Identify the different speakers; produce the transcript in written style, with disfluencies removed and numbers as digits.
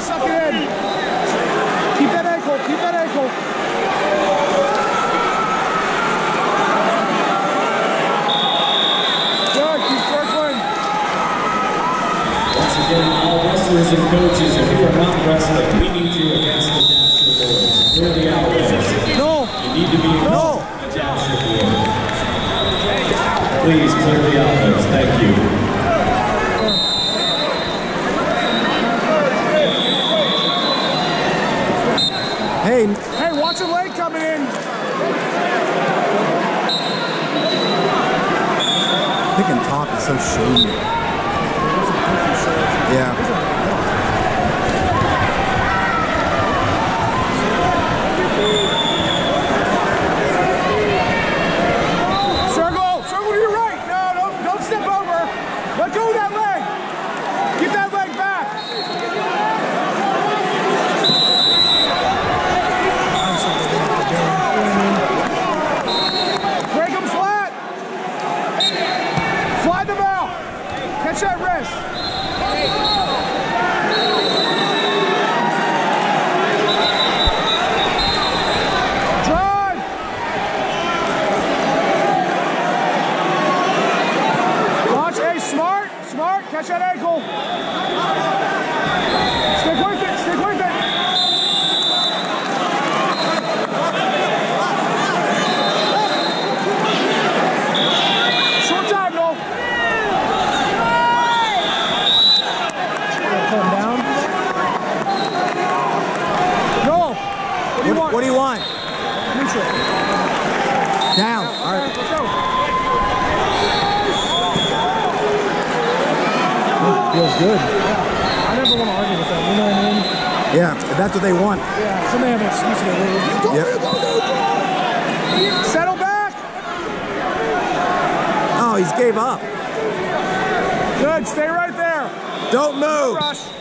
Speaker 1: suck it in. Keep that ankle, keep that ankle. Good, keep circling.
Speaker 2: Once again, all wrestlers and coaches, if you are not wrestling, we need you against the dasher boards. Clear the outlays.
Speaker 1: No.
Speaker 2: You need to be against the dasher board. Please clear the outlays. Thank you.
Speaker 1: Hey, watch a leg coming in.
Speaker 3: Picking top is so shady. Yeah.
Speaker 1: Catch that wrist. Drive. Watch, hey, smart, catch that ankle. Stick with it, stick with it. Short time, Noel.
Speaker 3: What do you want?
Speaker 1: Neutral.
Speaker 3: Down. All right.
Speaker 1: Let's go.
Speaker 3: Feels good.
Speaker 1: Yeah. I never want to argue with them. You know what I mean?
Speaker 3: Yeah, if that's what they want.
Speaker 1: Yeah. Somebody have an excuse to
Speaker 3: Yep.
Speaker 1: Settle back.
Speaker 3: Oh, he's gave up.
Speaker 1: Good. Stay right there.
Speaker 3: Don't move.
Speaker 1: No rush.